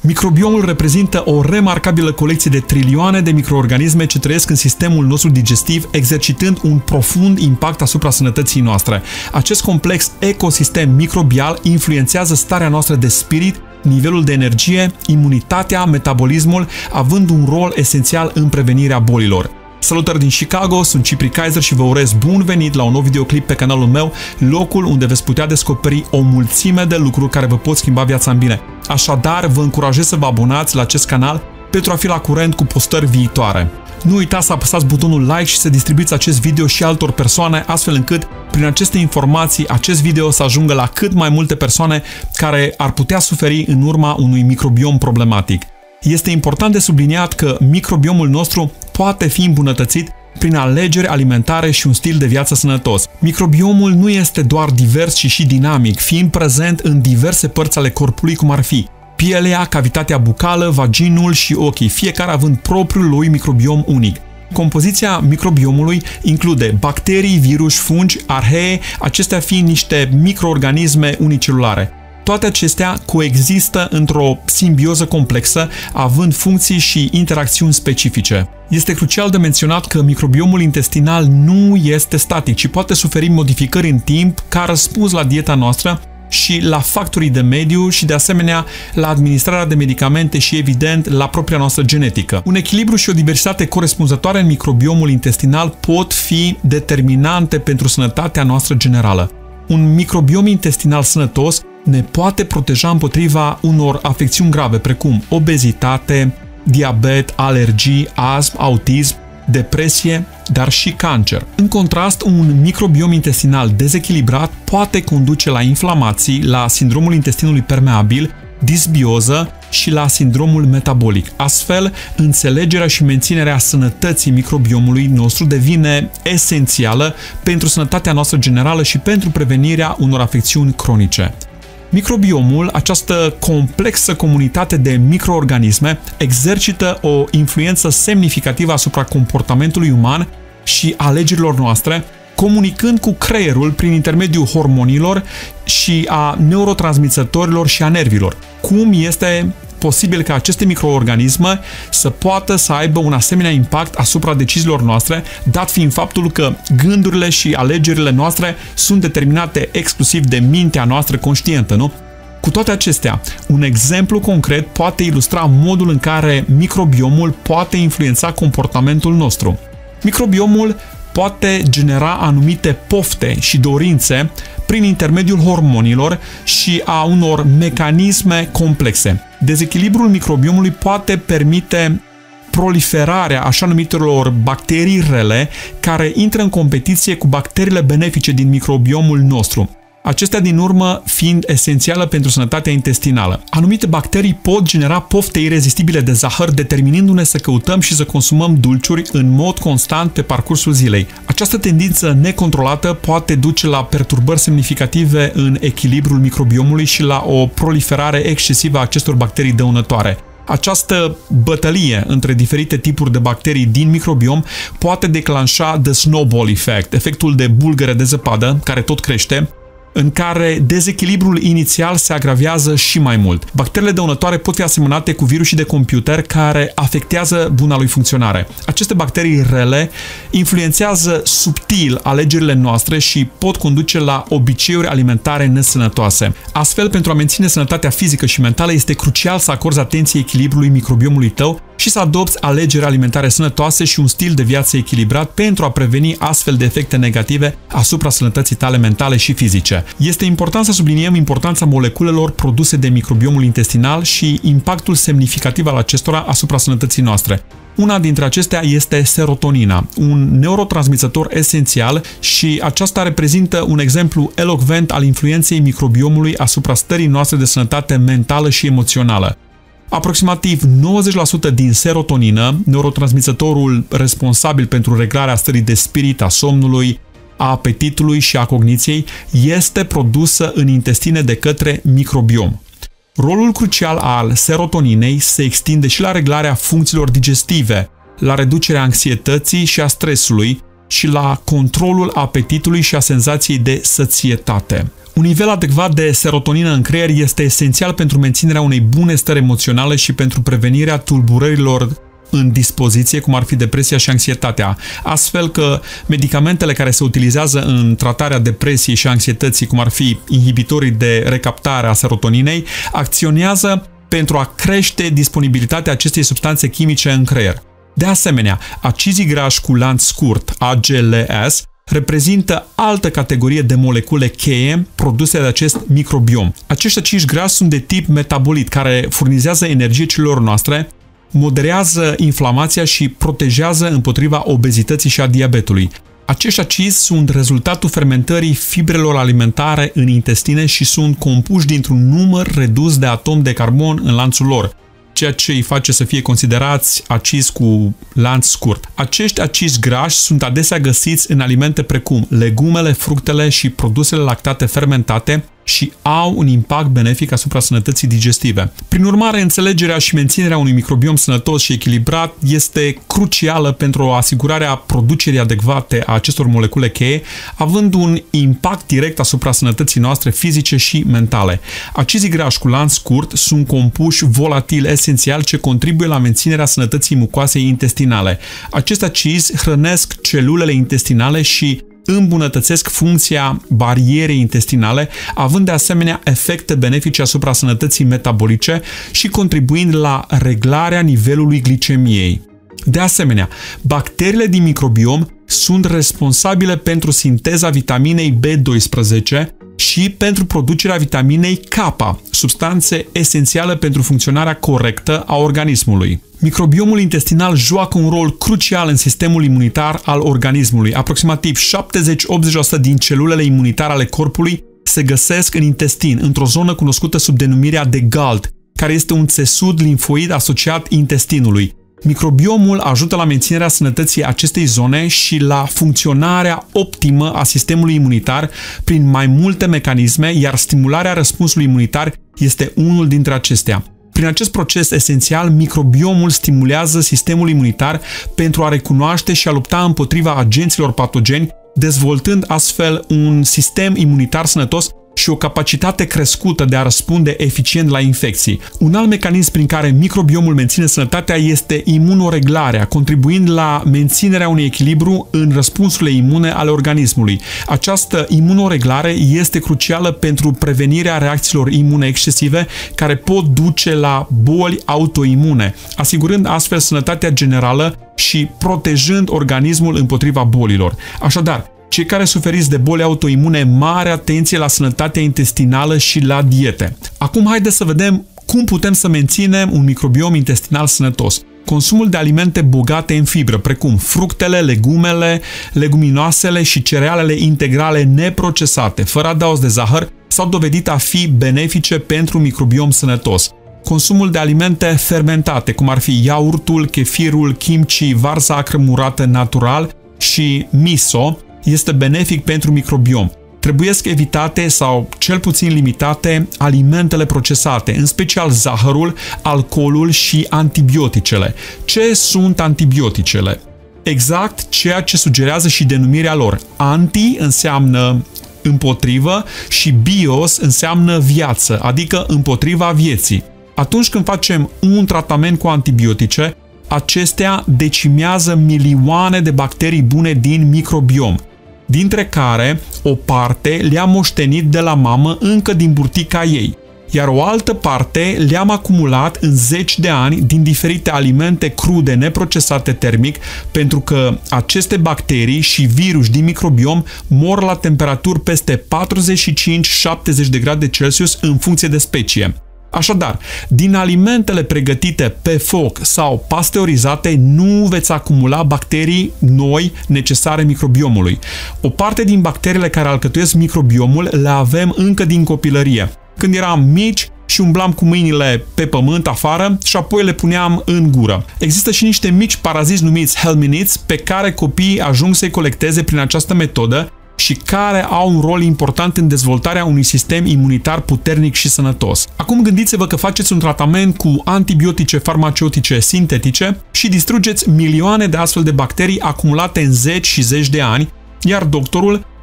Microbiomul reprezintă o remarcabilă colecție de trilioane de microorganisme ce trăiesc în sistemul nostru digestiv, exercitând un profund impact asupra sănătății noastre. Acest complex ecosistem microbial influențează starea noastră de spirit, nivelul de energie, imunitatea, metabolismul, având un rol esențial în prevenirea bolilor. Salutări din Chicago, sunt Cipri Kaiser și vă urez bun venit la un nou videoclip pe canalul meu, locul unde veți putea descoperi o mulțime de lucruri care vă pot schimba viața în bine. Așadar, vă încurajez să vă abonați la acest canal pentru a fi la curent cu postări viitoare. Nu uitați să apăsați butonul like și să distribuiți acest video și altor persoane, astfel încât, prin aceste informații, acest video să ajungă la cât mai multe persoane care ar putea suferi în urma unui microbiom problematic. Este important de subliniat că microbiomul nostru poate fi îmbunătățit prin alegeri alimentare și un stil de viață sănătos. Microbiomul nu este doar divers, ci și dinamic, fiind prezent în diverse părți ale corpului, cum ar fi pielea, cavitatea bucală, vaginul și ochii, fiecare având propriul lui microbiom unic. Compoziția microbiomului include bacterii, viruși, fungi, arhee, acestea fiind niște microorganisme unicelulare. Toate acestea coexistă într-o simbioză complexă, având funcții și interacțiuni specifice. Este crucial de menționat că microbiomul intestinal nu este static, ci poate suferi modificări în timp ca răspuns la dieta noastră și la factorii de mediu și, de asemenea, la administrarea de medicamente și, evident, la propria noastră genetică. Un echilibru și o diversitate corespunzătoare în microbiomul intestinal pot fi determinante pentru sănătatea noastră generală. Un microbiom intestinal sănătos ne poate proteja împotriva unor afecțiuni grave, precum obezitate, diabet, alergii, astm, autism, depresie, dar și cancer. În contrast, un microbiom intestinal dezechilibrat poate conduce la inflamații, la sindromul intestinului permeabil, disbioză și la sindromul metabolic. Astfel, înțelegerea și menținerea sănătății microbiomului nostru devine esențială pentru sănătatea noastră generală și pentru prevenirea unor afecțiuni cronice. Microbiomul, această complexă comunitate de microorganisme, exercită o influență semnificativă asupra comportamentului uman și alegerilor noastre, comunicând cu creierul prin intermediul hormonilor și a neurotransmițătorilor și a nervilor. Cum este posibil ca aceste microorganisme să poată să aibă un asemenea impact asupra deciziilor noastre, dat fiind faptul că gândurile și alegerile noastre sunt determinate exclusiv de mintea noastră conștientă, nu? Cu toate acestea, un exemplu concret poate ilustra modul în care microbiomul poate influența comportamentul nostru. Microbiomul poate genera anumite pofte și dorințe prin intermediul hormonilor și a unor mecanisme complexe. Dezechilibrul microbiomului poate permite proliferarea așa numitelor bacterii rele care intră în competiție cu bacteriile benefice din microbiomul nostru. Acestea din urmă fiind esențială pentru sănătatea intestinală. Anumite bacterii pot genera pofte irezistibile de zahăr, determinându-ne să căutăm și să consumăm dulciuri în mod constant pe parcursul zilei. Această tendință necontrolată poate duce la perturbări semnificative în echilibrul microbiomului și la o proliferare excesivă a acestor bacterii dăunătoare. Această bătălie între diferite tipuri de bacterii din microbiom poate declanșa the snowball effect, efectul de bulgăre de zăpadă, care tot crește, în care dezechilibrul inițial se agravează și mai mult. Bacteriile dăunătoare pot fi asemănate cu virusii de computer care afectează buna lui funcționare. Aceste bacterii rele influențează subtil alegerile noastre și pot conduce la obiceiuri alimentare nesănătoase. Astfel, pentru a menține sănătatea fizică și mentală, este crucial să acorzi atenție echilibrului microbiomului tău și să adopți alegeri alimentare sănătoase și un stil de viață echilibrat pentru a preveni astfel de efecte negative asupra sănătății tale mentale și fizice. Este important să subliniem importanța moleculelor produse de microbiomul intestinal și impactul semnificativ al acestora asupra sănătății noastre. Una dintre acestea este serotonina, un neurotransmițător esențial și aceasta reprezintă un exemplu elocvent al influenței microbiomului asupra stării noastre de sănătate mentală și emoțională. Aproximativ 90% din serotonină, neurotransmițătorul responsabil pentru reglarea stării de spirit, a somnului, a apetitului și a cogniției, este produsă în intestine de către microbiom. Rolul crucial al serotoninei se extinde și la reglarea funcțiilor digestive, la reducerea anxietății și a stresului și la controlul apetitului și a senzației de sățietate. Un nivel adecvat de serotonină în creier este esențial pentru menținerea unei bune stări emoționale și pentru prevenirea tulburărilor în dispoziție, cum ar fi depresia și anxietatea. Astfel că medicamentele care se utilizează în tratarea depresiei și anxietății, cum ar fi inhibitorii de recaptare a serotoninei, acționează pentru a crește disponibilitatea acestei substanțe chimice în creier. De asemenea, acizii grași cu lanț scurt, AGLS, reprezintă altă categorie de molecule cheie produse de acest microbiom. Acești acizi grași sunt de tip metabolit, care furnizează energie celulelor noastre, moderează inflamația și protejează împotriva obezității și a diabetului. Acești acizi sunt rezultatul fermentării fibrelor alimentare în intestine și sunt compuși dintr-un număr redus de atomi de carbon în lanțul lor, ceea ce îi face să fie considerați acizi cu lanț scurt. Acești acizi grași sunt adesea găsiți în alimente precum legumele, fructele și produsele lactate fermentate și au un impact benefic asupra sănătății digestive. Prin urmare, înțelegerea și menținerea unui microbiom sănătos și echilibrat este crucială pentru asigurarea producerii adecvate a acestor molecule cheie, având un impact direct asupra sănătății noastre fizice și mentale. Acizii grași cu lanț scurt sunt compuși volatili esențiali ce contribuie la menținerea sănătății mucoasei intestinale. Acești acizi hrănesc celulele intestinale și îmbunătățesc funcția barierei intestinale, având de asemenea efecte benefice asupra sănătății metabolice și contribuind la reglarea nivelului glicemiei. De asemenea, bacteriile din microbiom sunt responsabile pentru sinteza vitaminei B12 și pentru producerea vitaminei K, substanțe esențiale pentru funcționarea corectă a organismului. Microbiomul intestinal joacă un rol crucial în sistemul imunitar al organismului. Aproximativ 70-80% din celulele imunitare ale corpului se găsesc în intestin, într-o zonă cunoscută sub denumirea de GALT, care este un țesut limfoid asociat intestinului. Microbiomul ajută la menținerea sănătății acestei zone și la funcționarea optimă a sistemului imunitar prin mai multe mecanisme, iar stimularea răspunsului imunitar este unul dintre acestea. Prin acest proces esențial, microbiomul stimulează sistemul imunitar pentru a recunoaște și a lupta împotriva agenților patogeni, dezvoltând astfel un sistem imunitar sănătos și o capacitate crescută de a răspunde eficient la infecții. Un alt mecanism prin care microbiomul menține sănătatea este imunoreglarea, contribuind la menținerea unui echilibru în răspunsurile imune ale organismului. Această imunoreglare este crucială pentru prevenirea reacțiilor imune excesive care pot duce la boli autoimune, asigurând astfel sănătatea generală și protejând organismul împotriva bolilor. Așadar, cei care suferiți de boli autoimune, mare atenție la sănătatea intestinală și la diete. Acum haideți să vedem cum putem să menținem un microbiom intestinal sănătos. Consumul de alimente bogate în fibră, precum fructele, legumele, leguminoasele și cerealele integrale neprocesate, fără adaos de zahăr, s-au dovedit a fi benefice pentru un microbiom sănătos. Consumul de alimente fermentate, cum ar fi iaurtul, chefirul, kimchi, varza acră murată natural și miso, este benefic pentru microbiom. Trebuiesc evitate sau cel puțin limitate alimentele procesate, în special zahărul, alcoolul și antibioticele. Ce sunt antibioticele? Exact ceea ce sugerează și denumirea lor. Anti înseamnă împotrivă și bios înseamnă viață, adică împotriva vieții. Atunci când facem un tratament cu antibiotice, acestea decimează milioane de bacterii bune din microbiom, dintre care o parte le-am moștenit de la mamă încă din burtica ei, iar o altă parte le-am acumulat în zeci de ani din diferite alimente crude neprocesate termic, pentru că aceste bacterii și virus din microbiom mor la temperaturi peste 45-70 de grade Celsius în funcție de specie. Așadar, din alimentele pregătite pe foc sau pasteurizate nu veți acumula bacterii noi necesare microbiomului. O parte din bacteriile care alcătuiesc microbiomul le avem încă din copilărie, când eram mici și umblam cu mâinile pe pământ afară și apoi le puneam în gură. Există și niște mici paraziți numiți helminiți pe care copiii ajung să-i colecteze prin această metodă și care au un rol important în dezvoltarea unui sistem imunitar puternic și sănătos. Acum gândiți-vă că faceți un tratament cu antibiotice farmaceutice sintetice și distrugeți milioane de astfel de bacterii acumulate în zeci și zeci de ani, iar doctorul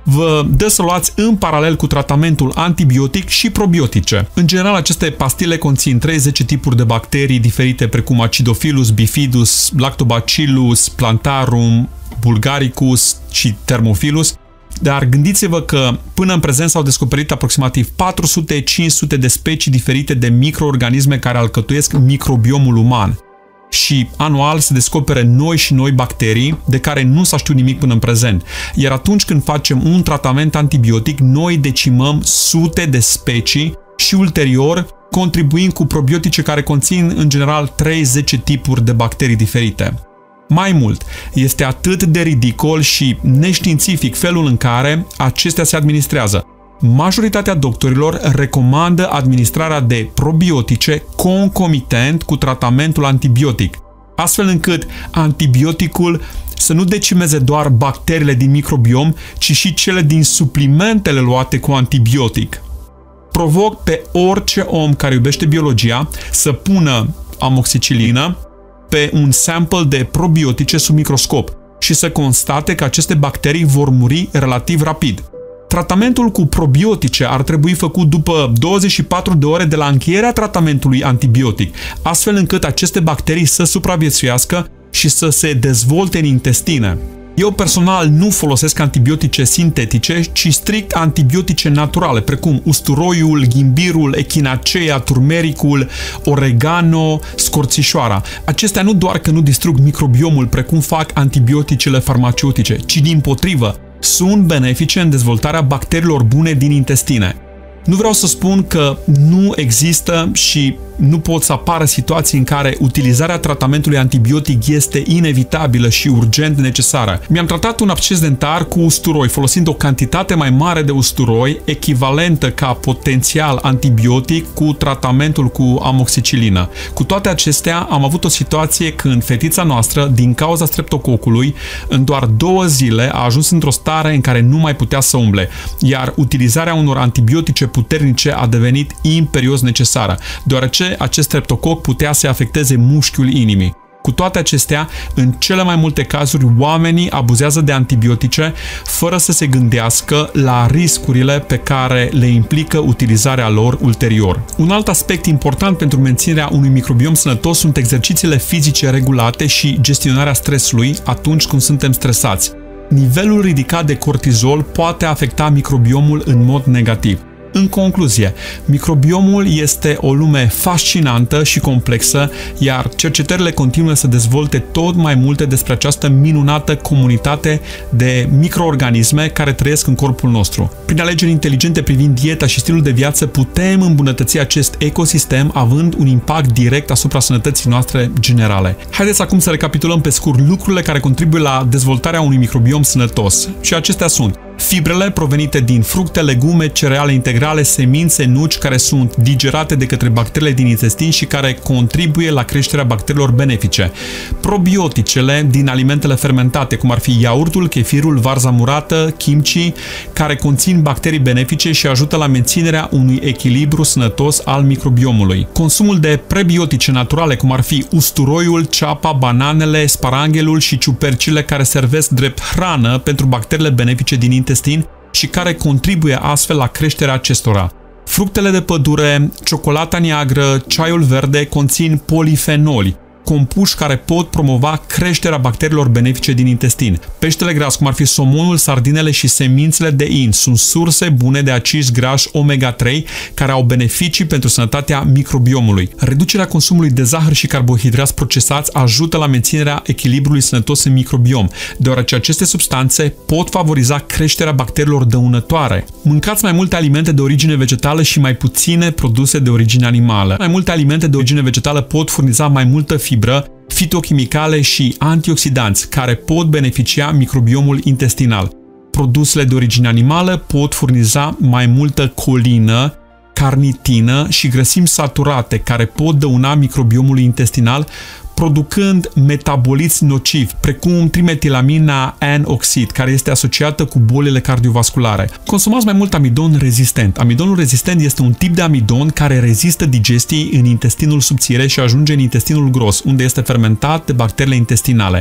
vă dă să luați în paralel cu tratamentul antibiotic și probiotice. În general, aceste pastile conțin 30 tipuri de bacterii diferite, precum Acidophilus, Bifidus, Lactobacillus, Plantarum, Bulgaricus și Thermophilus, dar gândiți-vă că până în prezent s-au descoperit aproximativ 400-500 de specii diferite de microorganisme care alcătuiesc microbiomul uman. Și anual se descopere noi și noi bacterii de care nu s-a știut nimic până în prezent. Iar atunci când facem un tratament antibiotic, noi decimăm sute de specii și ulterior contribuim cu probiotice care conțin în general 30 tipuri de bacterii diferite. Mai mult, este atât de ridicol și neștiințific felul în care acestea se administrează. Majoritatea doctorilor recomandă administrarea de probiotice concomitent cu tratamentul antibiotic, astfel încât antibioticul să nu decimeze doar bacteriile din microbiom, ci și cele din suplimentele luate cu antibiotic. Provoc pe orice om care iubește biologia să pună amoxicilină pe un sample de probiotice sub microscop și să constate că aceste bacterii vor muri relativ rapid. Tratamentul cu probiotice ar trebui făcut după 24 de ore de la încheierea tratamentului antibiotic, astfel încât aceste bacterii să supraviețuiască și să se dezvolte în intestine. Eu personal nu folosesc antibiotice sintetice, ci strict antibiotice naturale, precum usturoiul, ghimbirul, echinacea, turmericul, oregano, scorțișoara. Acestea nu doar că nu distrug microbiomul precum fac antibioticele farmaceutice, ci dimpotrivă, sunt benefice în dezvoltarea bacteriilor bune din intestine. Nu vreau să spun că nu există și nu pot să apară situații în care utilizarea tratamentului antibiotic este inevitabilă și urgent necesară. Mi-am tratat un absces dentar cu usturoi, folosind o cantitate mai mare de usturoi, echivalentă ca potențial antibiotic cu tratamentul cu amoxicilină. Cu toate acestea, am avut o situație când fetița noastră, din cauza streptococului, în doar 2 zile a ajuns într-o stare în care nu mai putea să umble, iar utilizarea unor antibiotice puternice a devenit imperios necesară, deoarece acest streptococ putea să afecteze mușchiul inimii. Cu toate acestea, în cele mai multe cazuri, oamenii abuzează de antibiotice fără să se gândească la riscurile pe care le implică utilizarea lor ulterior. Un alt aspect important pentru menținerea unui microbiom sănătos sunt exercițiile fizice regulate și gestionarea stresului atunci când suntem stresați. Nivelul ridicat de cortizol poate afecta microbiomul în mod negativ. În concluzie, microbiomul este o lume fascinantă și complexă, iar cercetările continuă să dezvolte tot mai multe despre această minunată comunitate de microorganisme care trăiesc în corpul nostru. Prin alegeri inteligente privind dieta și stilul de viață, putem îmbunătăți acest ecosistem, având un impact direct asupra sănătății noastre generale. Haideți acum să recapitulăm pe scurt lucrurile care contribuie la dezvoltarea unui microbiom sănătos. Și acestea sunt: fibrele provenite din fructe, legume, cereale integrale, semințe, nuci care sunt digerate de către bacteriile din intestin și care contribuie la creșterea bacteriilor benefice. Probioticele din alimentele fermentate, cum ar fi iaurtul, chefirul, varza murată, kimchi, care conțin bacterii benefice și ajută la menținerea unui echilibru sănătos al microbiomului. Consumul de prebiotice naturale, cum ar fi usturoiul, ceapa, bananele, sparanghelul și ciupercile, care servesc drept hrană pentru bacteriile benefice din intestin și care contribuie astfel la creșterea acestora. Fructele de pădure, ciocolata neagră, ceaiul verde conțin polifenoli, compuși care pot promova creșterea bacteriilor benefice din intestin. Peștele gras, cum ar fi somonul, sardinele și semințele de in, sunt surse bune de acizi grași omega-3 care au beneficii pentru sănătatea microbiomului. Reducerea consumului de zahăr și carbohidrați procesați ajută la menținerea echilibrului sănătos în microbiom, deoarece aceste substanțe pot favoriza creșterea bacteriilor dăunătoare. Mâncați mai multe alimente de origine vegetală și mai puține produse de origine animală. Mai multe alimente de origine vegetală pot furniza mai multă fibră, fitochimicale și antioxidanți care pot beneficia microbiomul intestinal. Produsele de origine animală pot furniza mai multă colină, carnitină și grăsimi saturate care pot dăuna microbiomului intestinal, producând metaboliți nocivi, precum trimetilamina N-oxid, care este asociată cu bolile cardiovasculare. Consumați mai mult amidon rezistent. Amidonul rezistent este un tip de amidon care rezistă digestiei în intestinul subțire și ajunge în intestinul gros, unde este fermentat de bacteriile intestinale.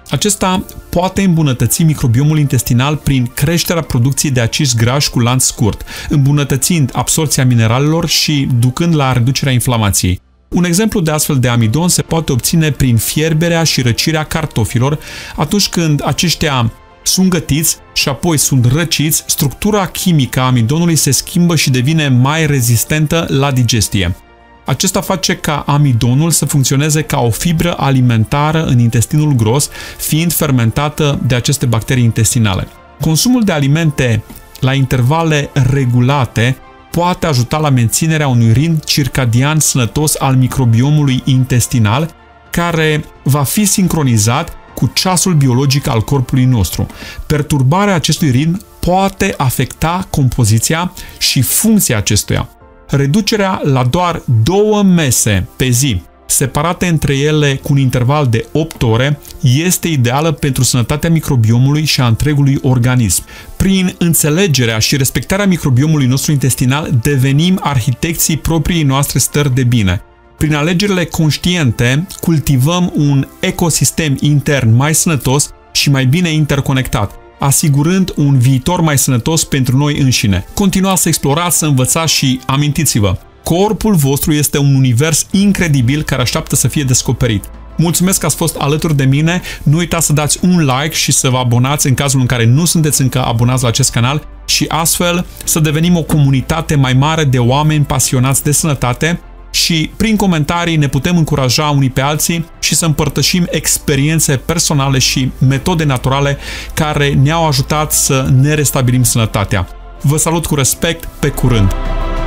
Acesta poate îmbunătăți microbiomul intestinal prin creșterea producției de acizi grași cu lanț scurt, îmbunătățind absorbția mineralelor și ducând la reducerea inflamației. Un exemplu de astfel de amidon se poate obține prin fierberea și răcirea cartofilor. Atunci când aceștia sunt gătiți și apoi sunt răciți, structura chimică a amidonului se schimbă și devine mai rezistentă la digestie. Acesta face ca amidonul să funcționeze ca o fibră alimentară în intestinul gros, fiind fermentată de aceste bacterii intestinale. Consumul de alimente la intervale regulate poate ajuta la menținerea unui ritm circadian sănătos al microbiomului intestinal, care va fi sincronizat cu ceasul biologic al corpului nostru. Perturbarea acestui ritm poate afecta compoziția și funcția acestuia. Reducerea la doar 2 mese pe zi, separate între ele cu un interval de 8 ore, este ideală pentru sănătatea microbiomului și a întregului organism. Prin înțelegerea și respectarea microbiomului nostru intestinal, devenim arhitecții propriei noastre stări de bine. Prin alegerile conștiente, cultivăm un ecosistem intern mai sănătos și mai bine interconectat, asigurând un viitor mai sănătos pentru noi înșine. Continuați să explorați, să învățați și amintiți-vă, corpul vostru este un univers incredibil care așteaptă să fie descoperit. Mulțumesc că ați fost alături de mine, nu uitați să dați un like și să vă abonați în cazul în care nu sunteți încă abonați la acest canal și astfel să devenim o comunitate mai mare de oameni pasionați de sănătate și prin comentarii ne putem încuraja unii pe alții și să împărtășim experiențe personale și metode naturale care ne-au ajutat să ne restabilim sănătatea. Vă salut cu respect, pe curând!